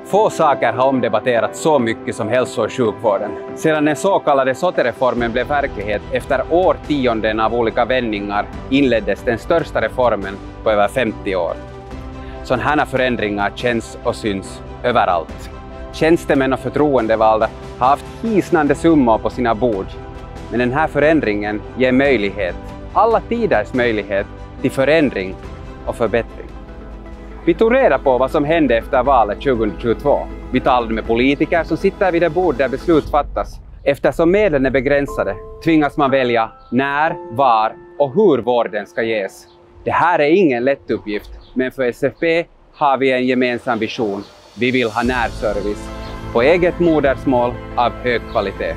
Få saker har omdebatterats så mycket som hälso- och sjukvården. Sedan den så kallade SOTE-reformen blev verklighet efter årtionden av olika vändningar inleddes den största reformen på över 50 år. Sådana här förändringar känns och syns överallt. Tjänstemän och förtroendevalda har haft hisnande summor på sina bord. Men den här förändringen ger möjlighet, alla tiders möjlighet, till förändring och förbättring. Vi tog reda på vad som hände efter valet 2022. Vi talade med politiker som sitter vid det bord där beslut fattas. Eftersom medlen är begränsade tvingas man välja när, var och hur vården ska ges. Det här är ingen lätt uppgift, men för SFP har vi en gemensam vision. Vi vill ha närservice på eget modersmål av hög kvalitet.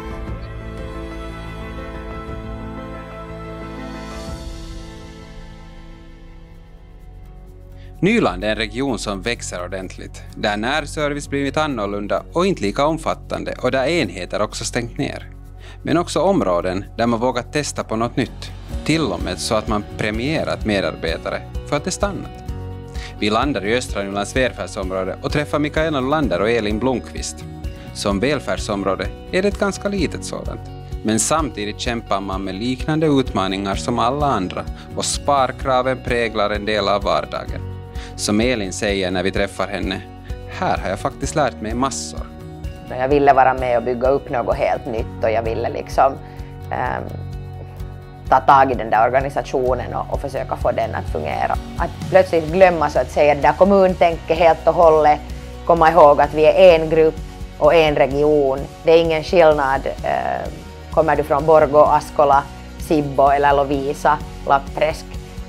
Nyland är en region som växer ordentligt, där närservice blivit annorlunda och inte lika omfattande och där enheter också stängt ner. Men också områden där man vågat testa på något nytt, till och med så att man premierat medarbetare för att det stannat. Vi landar i östra Nylands välfärdsområde och träffar Mikaela Nolander och Elin Blomqvist. Som välfärdsområde är det ett ganska litet sådant. Men samtidigt kämpar man med liknande utmaningar som alla andra och sparkraven präglar en del av vardagen. Som Elin säger när vi träffar henne, här har jag faktiskt lärt mig massor. Jag ville vara med och bygga upp något helt nytt och jag ville liksom ta tag i den där organisationen och försöka få den att fungera. Att plötsligt glömma så att säga det där kommuntänket helt och hållet, komma ihåg att vi är en grupp och en region. Det är ingen skillnad, kommer du från Borgå, Askola, Sibbo eller Lovisa, Lappträsk,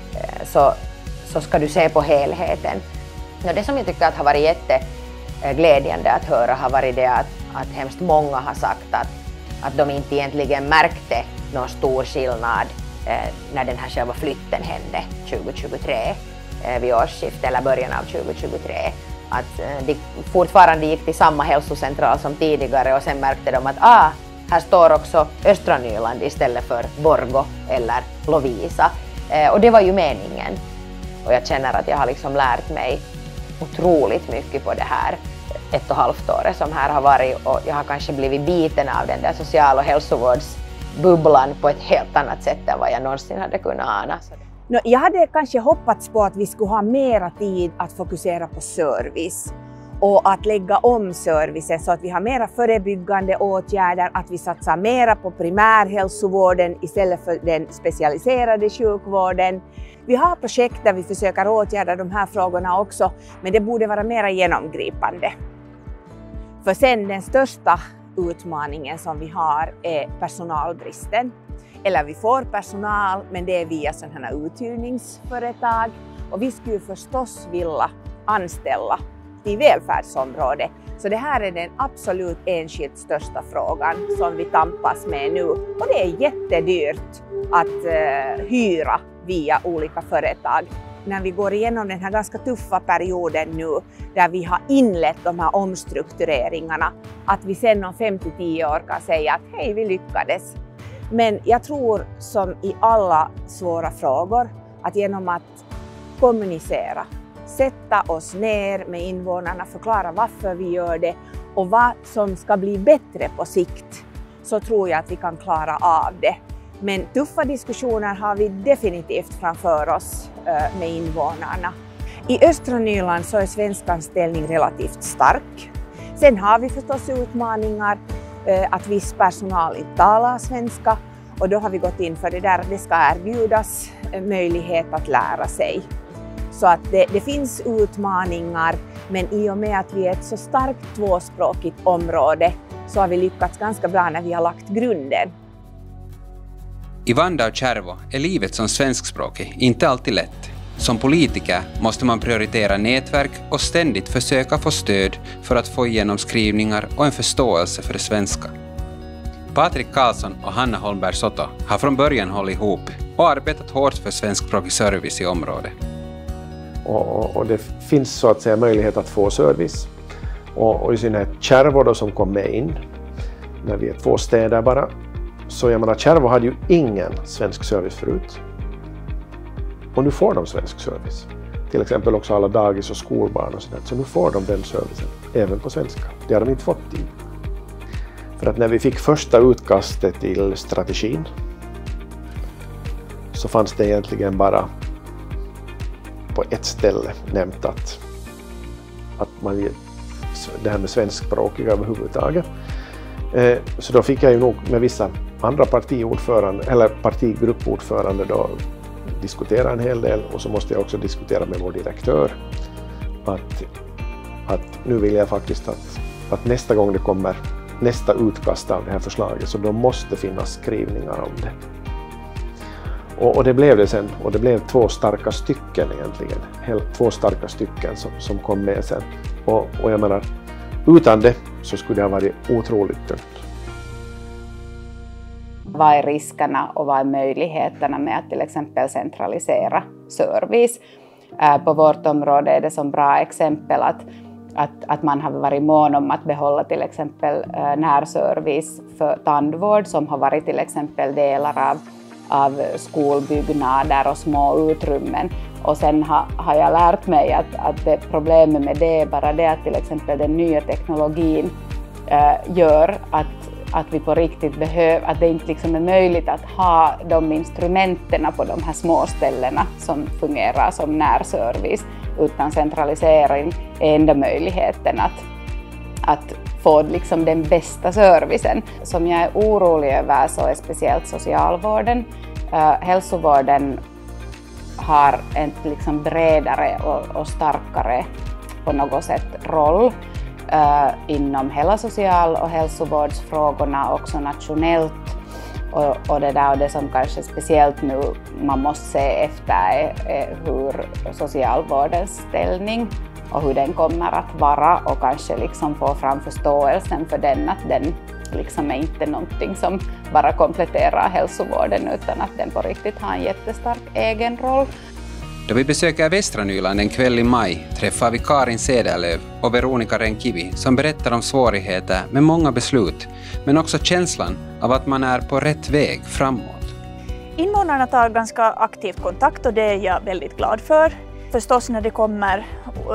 så ska du se på helheten. Det som jag tycker att har varit jätteglädjande att höra har varit det att hemskt många har sagt att de inte egentligen märkte någon stor skillnad när den här själva flytten hände 2023 vid årsskiftet eller början av 2023. Att de fortfarande gick till samma hälsocentral som tidigare och sen märkte de att här står också östra Nyland istället för Borgå eller Lovisa. Och det var ju meningen. Och jag känner att jag har liksom lärt mig otroligt mycket på det här 1,5 året som här har varit. Och jag har kanske blivit biten av den där social- och hälsovårdsbubblan på ett helt annat sätt än vad jag någonsin hade kunnat ana. Jag hade kanske hoppats på att vi skulle ha mera tid att fokusera på service och att lägga om servicen så att vi har mera förebyggande åtgärder, att vi satsar mera på primärhälsovården istället för den specialiserade sjukvården. Vi har projekt där vi försöker åtgärda de här frågorna också, men det borde vara mera genomgripande. För sen den största utmaningen som vi har är personalbristen. Eller vi får personal, men det är via sådana här uthyrningsföretag. Och vi skulle förstås vilja anställa i välfärdsområdet. Så det här är den absolut enskilt största frågan som vi tampas med nu. Och det är jättedyrt att hyra via olika företag. När vi går igenom den här ganska tuffa perioden nu, där vi har inlett de här omstruktureringarna, att vi sen om 5-10 år kan säga att hej, vi lyckades. Men jag tror som i alla svåra frågor att genom att kommunicera, sätta oss ner med invånarna, förklara varför vi gör det och vad som ska bli bättre på sikt, så tror jag att vi kan klara av det. Men tuffa diskussioner har vi definitivt framför oss med invånarna. I östra Nyland så är svenskans ställning relativt stark. Sen har vi förstås utmaningar att viss personal inte talar svenska, och då har vi gått in för det där. Det ska erbjudas möjlighet att lära sig. Så att det finns utmaningar, men i och med att vi är ett så starkt tvåspråkigt område så har vi lyckats ganska bra när vi har lagt grunden. I Vanda och Kärvo är livet som svenskspråkig inte alltid lätt. Som politiker måste man prioritera nätverk och ständigt försöka få stöd för att få igenom skrivningar och en förståelse för det svenska. Patrik Karlsson och Hanna Holmberg Soto har från början hållit ihop och arbetat hårt för svenskspråkig service i området. Och det finns så att säga möjlighet att få service. Och i synnerhet Kärvo då som kom med in, när vi är 2 städer bara. Så jag menar, Kärvo hade ju ingen svensk service förut. Och nu får de svensk service. till exempel också alla dagis och skolbarn och sådär. Så nu får de den servicen även på svenska. Det har de inte fått tid. För att när vi fick första utkastet till strategin så fanns det egentligen bara på ett ställe nämnt att man det här med svenskspråkiga överhuvudtaget. Så då fick jag ju nog med vissa andra partiordförande eller partigruppordförande då diskutera en hel del, och så måste jag också diskutera med vår direktör att nu vill jag faktiskt att nästa gång det kommer nästa utkast av det här förslaget så då måste finnas skrivningar om det. Och det blev det sen, och det blev 2 starka stycken egentligen, 2 starka stycken som kom med sen. Och jag menar, utan det så skulle det ha varit otroligt tungt. Vad är riskerna och vad är möjligheterna med att till exempel centralisera service? På vårt område är det som bra exempel att man har varit mån om att behålla till exempel närservice för tandvård som har varit till exempel delar av skolbyggnader och små utrymmen. Och sen har jag lärt mig att det problemet med det är bara det att till exempel den nya teknologin gör att vi på riktigt behöver, att det inte liksom är möjligt att ha de instrumenterna på de här små ställena som fungerar som närservice, utan centralisering är enda möjligheten att få liksom den bästa servicen. Som jag är orolig över så är speciellt socialvården. Hälsovården har en liksom bredare och starkare på något sätt roll inom hela social- och hälsovårdsfrågorna också nationellt. Och det som kanske speciellt nu man måste se efter är hur socialvårdens ställning och hur den kommer att vara, och kanske liksom få fram förståelsen för den, att den liksom är inte någonting som bara kompletterar hälsovården utan att den på riktigt har en jättestark egen roll. Då vi besöker Västra Nyland en kväll i maj träffar vi Karin Cederlöv och Veronica Renkivi som berättar om svårigheter med många beslut, men också känslan av att man är på rätt väg framåt. Invånarna tar ganska aktivt kontakt och det är jag väldigt glad för. Förstås när det kommer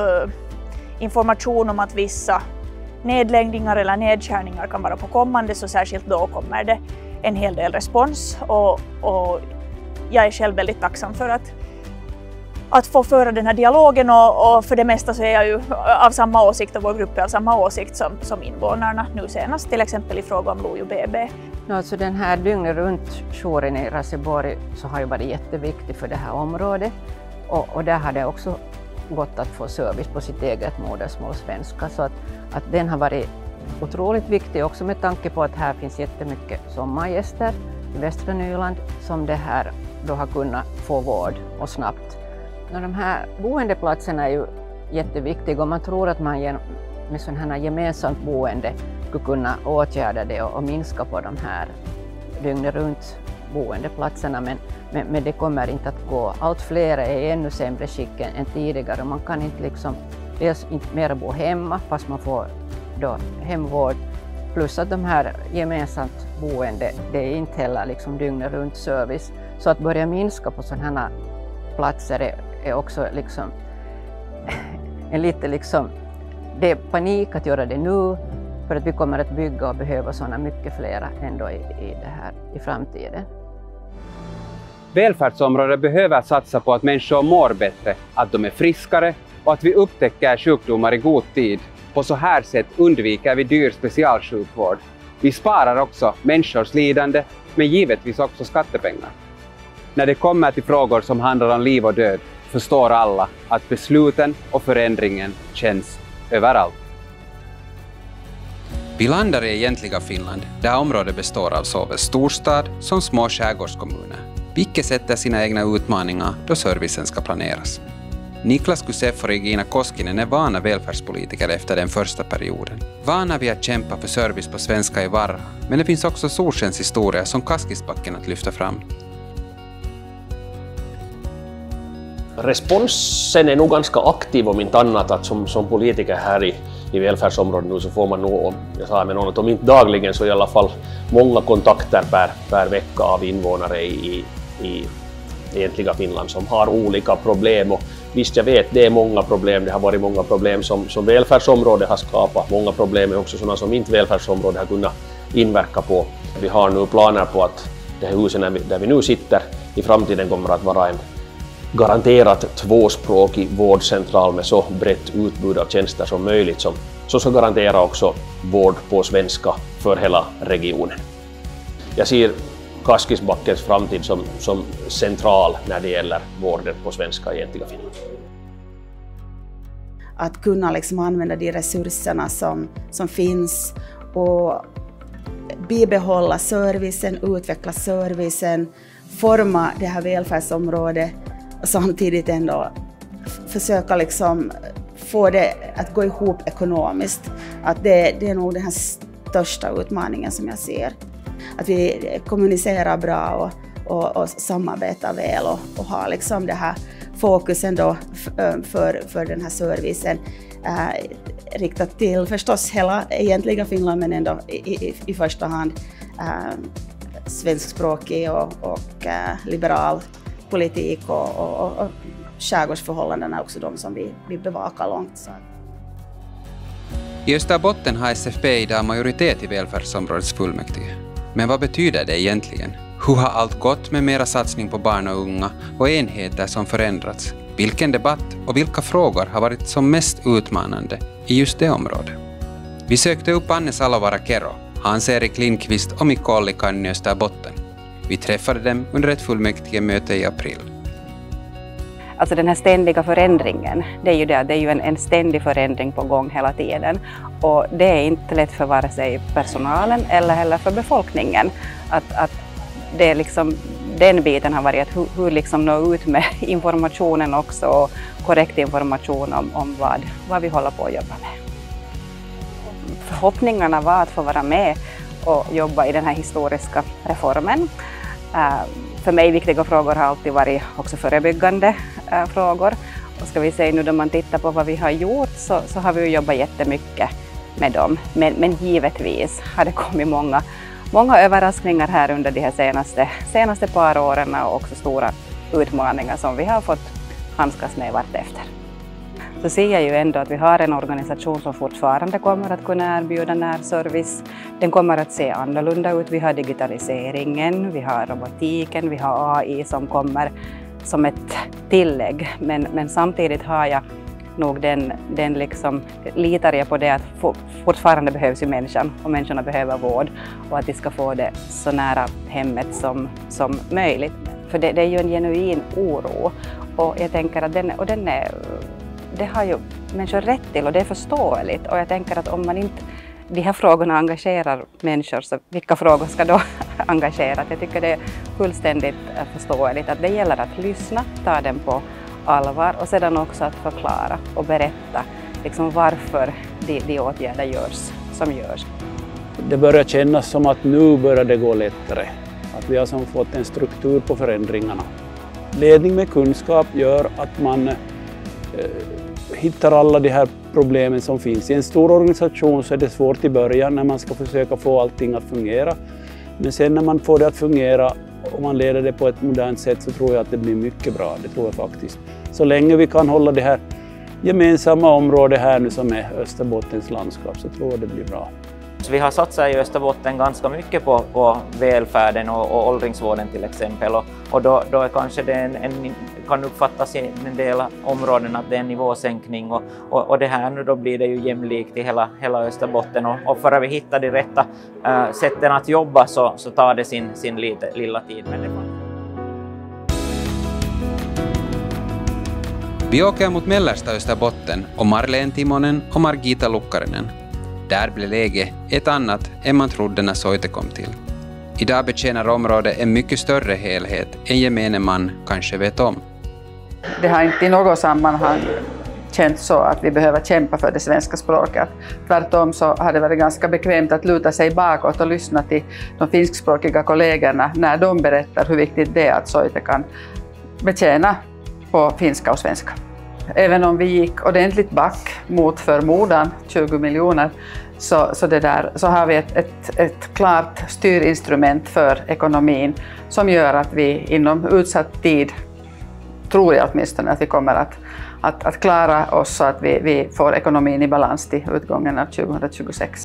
information om att vissa nedläggningar eller nedskärningar kan vara på kommande, så särskilt då kommer det en hel del respons, och jag är själv väldigt tacksam för att få föra den här dialogen, och för det mesta så är jag ju av samma åsikt och vår grupp är av samma åsikt som invånarna nu senast, till exempel i fråga om Lojo BB. Alltså den här dygnet runt jouren i Raseborg så har ju varit jätteviktig för det här området, och där har det också gått att få service på sitt eget modersmål svenska, så att den har varit otroligt viktig också med tanke på att här finns jättemycket sommargäster i Västra Nyland som det här då har kunnat få vård och snabbt. De här boendeplatserna är ju jätteviktiga, och man tror att man med sådana här gemensamt boende skulle kunna åtgärda det och minska på de här dygnet runt boendeplatserna, men det kommer inte att gå. Allt fler är i ännu sämre skick än tidigare, och man kan inte liksom dels inte mer bo hemma fast man får då hemvård, plus att de här gemensamt boende, det är inte heller liksom dygnet runt service, så att börja minska på sådana här platser är också liksom en lite liksom, det är panik att göra det nu, för att vi kommer att bygga och behöva sådana mycket flera ändå i det här i framtiden. Välfärdsområdet behöver satsa på att människor mår bättre, att de är friskare och att vi upptäcker sjukdomar i god tid. På så här sätt undviker vi dyr specialsjukvård. Vi sparar också människors lidande, men givetvis också skattepengar. När det kommer till frågor som handlar om liv och död förstår alla att besluten och förändringen känns överallt. Vi landar i egentliga Finland, där området består av såväl storstad som små skärgårdskommuner, vilket sätter sina egna utmaningar då servicen ska planeras. Niklas Kusef och Regina Koskinen är vana välfärdspolitiker efter den första perioden. Vana vid att kämpa för service på svenska i Varra, men det finns också solskenshistorier som Kaskisbacken att lyfta fram. Responsen är nog ganska aktiv om inte annat, att som politiker här i välfärdsområdet nu så får man nog, jag sa med någon, att om inte dagligen så i alla fall många kontakter per vecka av invånare i egentliga Finland som har olika problem, och Visst, jag vet, det är många problem, det har varit många problem som välfärdsområdet har skapat. Många problem är också sådana som inte välfärdsområdet har kunnat inverka på. Vi har nu planer på att det här huset där vi nu sitter i framtiden kommer att vara en garanterat tvåspråkig vårdcentral med så brett utbud av tjänster som möjligt som ska garantera också vård på svenska för hela regionen. Jag ser Kaskisbackens framtid som central när det gäller vården på svenska i egentliga Finland. Att kunna liksom använda de resurserna som finns och bibehålla servicen, utveckla servicen, forma det här välfärdsområdet och samtidigt ändå försöka liksom få det att gå ihop ekonomiskt. Att det är nog den här största utmaningen som jag ser. Att vi kommunicerar bra och samarbetar väl och har liksom det här fokusen då för den här servicen riktat till förstås hela egentliga Finland men ändå i första hand svenskspråkig och liberal politik och skärgårdsförhållandena är också de som vi bevakar långt. Så. I Österbotten har SFP idag majoritet i välfärdsområdets fullmäktige. Men vad betyder det egentligen? Hur har allt gått med mera satsning på barn och unga och enheter som förändrats? Vilken debatt och vilka frågor har varit som mest utmanande i just det området? Vi sökte upp Anne Salovara-Kero, Hans-Erik Lindqvist och Mikko Ollikainen i Österbotten. Vi träffade dem under ett fullmäktigemöte i april. Alltså den här ständiga förändringen, det är ju det, det är ju en ständig förändring på gång hela tiden. Och det är inte lätt för vare sig personalen eller heller för befolkningen. Att det är liksom, den biten har varit att hur liksom nå ut med informationen också och korrekt information om vad vi håller på att jobba med. Förhoppningarna var att få vara med och jobba i den här historiska reformen. För mig viktiga frågor har alltid varit också förebyggande frågor. Och ska vi säga nu då man tittar på vad vi har gjort så har vi jobbat jättemycket med dem. Men givetvis har det kommit många överraskningar här under de här senaste par åren och också stora utmaningar som vi har fått handskas med vartefter. Så ser jag ju ändå att vi har en organisation som fortfarande kommer att kunna erbjuda närservice. Den kommer att se annorlunda ut. Vi har digitaliseringen, vi har robotiken, vi har AI som kommer som ett tillägg. Men samtidigt har jag nog den liksom, litar jag på det att fortfarande behövs ju människan och människorna behöver vård och att de ska få det så nära hemmet som möjligt. För det är ju en genuin oro och jag tänker att det har ju människor rätt till och det är förståeligt och jag tänker att om man inte de här frågorna engagerar människor så vilka frågor ska då engagera? Jag tycker det är fullständigt förståeligt att det gäller att lyssna, ta den på allvar och sedan också att förklara och berätta liksom varför de åtgärder görs som görs. Det börjar kännas som att nu börjar det gå lättare. Att vi har som fått en struktur på förändringarna. Ledning med kunskap gör att man hittar alla de här problemen som finns. I en stor organisation så är det svårt i början när man ska försöka få allting att fungera. Men sen när man får det att fungera och man leder det på ett modernt sätt så tror jag att det blir mycket bra. Det tror jag faktiskt. Så länge vi kan hålla det här gemensamma området här nu som är Österbottens landskap så tror jag det blir bra. Vi har satsat i Österbotten ganska mycket på välfärden och åldringsvården till exempel. Och då är kanske det kan uppfattas i en del områden att det är en nivåsänkning. Och det här nu då blir det ju jämlikt i hela Österbotten. Och för att vi hittar de rätta sätten att jobba så tar det sin lilla tid. Vi åker mot mellersta Österbotten och Marlene Timonen och Margita Lukkarinen. Där blev läget ett annat än man trodde när Soite kom till. Idag betjänar området en mycket större helhet än gemene man kanske vet om. Det har inte i något sammanhang känts så att vi behöver kämpa för det svenska språket. Tvärtom så har det varit ganska bekvämt att luta sig bakåt och lyssna till de finskspråkiga kollegorna när de berättar hur viktigt det är att Soite kan betjäna på finska och svenska. Även om vi gick ordentligt back mot förmodan 20 miljoner så har vi ett klart styrinstrument för ekonomin som gör att vi inom utsatt tid tror jag åtminstone att vi kommer att klara oss så att vi får ekonomin i balans till utgången av 2026.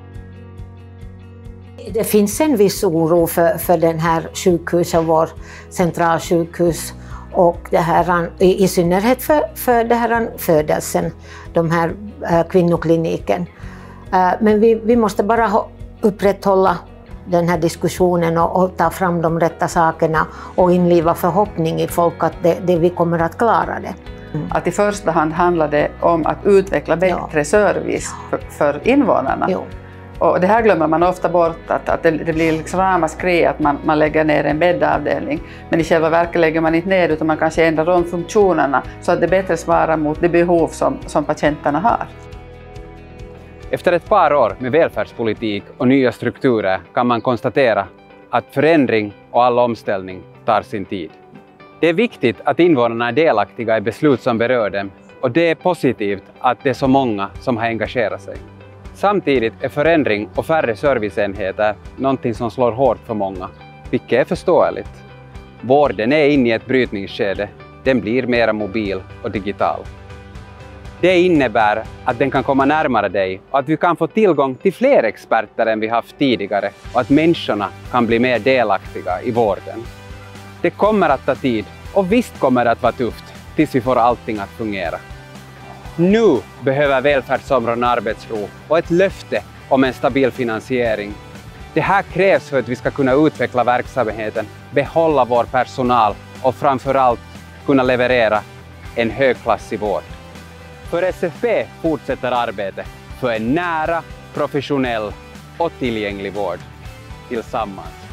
Det finns en viss oro för den här sjukhuset, vår centralsjukhus, och det här, i synnerhet för det här födelsen, de här kvinnokliniken. Men vi måste bara upprätthålla den här diskussionen och ta fram de rätta sakerna och inliva förhoppning i folk att vi kommer att klara det. Att i första hand handlar det om att utveckla bättre service för invånarna. Jo. Och det här glömmer man ofta bort, att det blir liksom ramaskri att man lägger ner en bäddavdelning. Men i själva verket lägger man inte ner, utan man kanske ändrar om funktionerna så att det bättre svarar mot det behov som patienterna har. Efter ett par år med välfärdspolitik och nya strukturer kan man konstatera att förändring och all omställning tar sin tid. Det är viktigt att invånarna är delaktiga i beslut som berör dem, och det är positivt att det är så många som har engagerat sig. Samtidigt är förändring och färre serviceenheter någonting som slår hårt för många, vilket är förståeligt. Vården är inne i ett brytningsskede, den blir mer mobil och digital. Det innebär att den kan komma närmare dig och att vi kan få tillgång till fler experter än vi haft tidigare, och att människorna kan bli mer delaktiga i vården. Det kommer att ta tid, och visst kommer det att vara tufft tills vi får allting att fungera. Nu behöver välfärdsområden arbetsro och ett löfte om en stabil finansiering. Det här krävs för att vi ska kunna utveckla verksamheten, behålla vår personal och framförallt kunna leverera en högklassig vård. För SFP fortsätter arbetet för en nära, professionell och tillgänglig vård tillsammans.